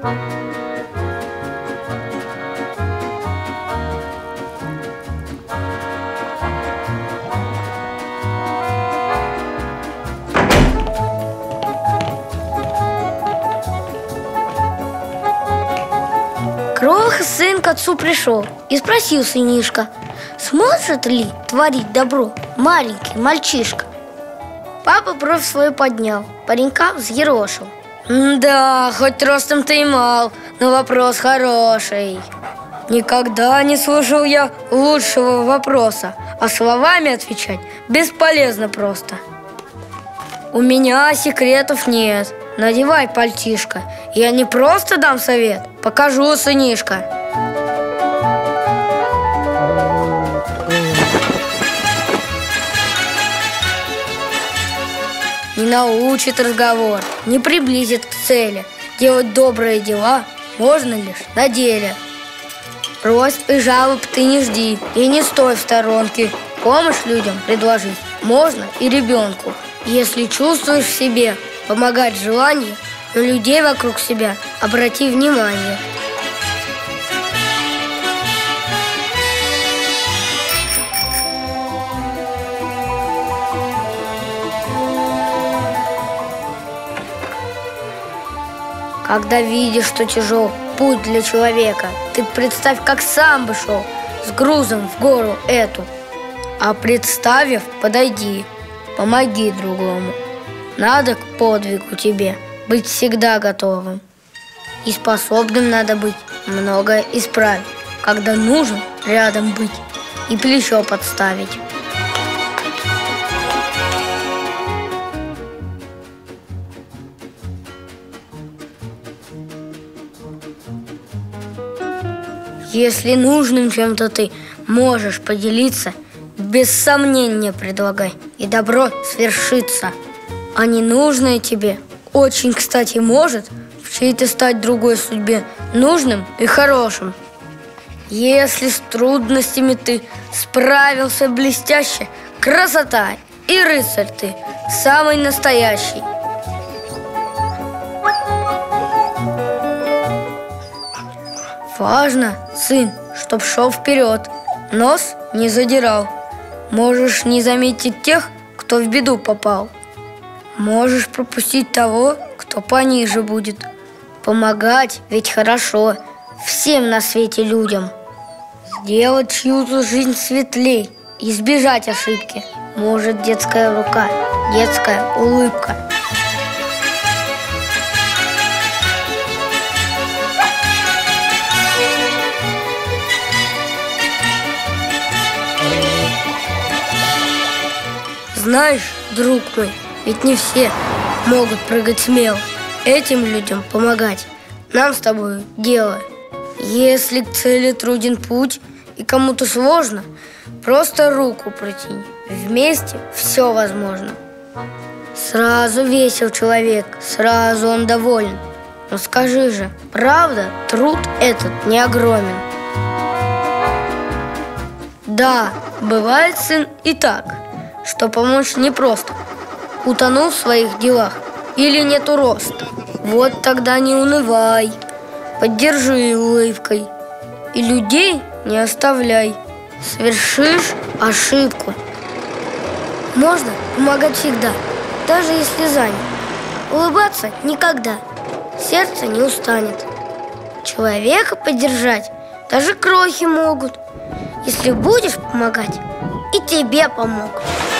Кроха сын к отцу пришел и спросил сынишка: сможет ли творить добро маленький мальчишка? Папа бровь свою поднял, паренька взъерошил. Да, хоть ростом ты и мал, но вопрос хороший. Никогда не слышал я лучшего вопроса, а словами отвечать бесполезно просто. У меня секретов нет. Надевай пальтишко. Я не просто дам совет, покажу, сынишка. Не научит разговор, не приблизит к цели. Делать добрые дела можно лишь на деле. Просьб и жалоб ты не жди и не стой в сторонке. Помощь людям предложить можно и ребенку. Если чувствуешь в себе помогать желание, на людей вокруг себя обрати внимание. Когда видишь, что тяжел путь для человека, ты представь, как сам бы шел с грузом в гору эту. А представив, подойди, помоги другому. Надо к подвигу тебе быть всегда готовым. И способным надо быть многое исправить, когда нужно рядом быть и плечо подставить. Если нужным чем-то ты можешь поделиться, без сомнения предлагай, и добро свершится. А ненужное тебе очень, кстати, может в чьей-то стать другой судьбе нужным и хорошим. Если с трудностями ты справился блестяще, красота и рыцарь ты самый настоящий. Важно, сын, чтоб шел вперед, нос не задирал. Можешь не заметить тех, кто в беду попал. Можешь пропустить того, кто пониже будет. Помогать ведь хорошо всем на свете людям. Сделать чью-то жизнь светлей, избежать ошибки может детская рука, детская улыбка. Знаешь, друг мой, ведь не все могут прыгать смело. Этим людям помогать нам с тобой дело. Если к цели труден путь и кому-то сложно, просто руку протяни. Вместе все возможно. Сразу весел человек, сразу он доволен. Но скажи же, правда, труд этот не огромен? Да, бывает, сын, и так, что помочь непросто. Утонул в своих делах или нету роста. Вот тогда не унывай, поддержи улыбкой и людей не оставляй. Совершишь ошибку, можно помогать всегда, даже если занят. Улыбаться никогда, сердце не устанет. Человека поддержать даже крохи могут. Если будешь помогать, и тебе помогут.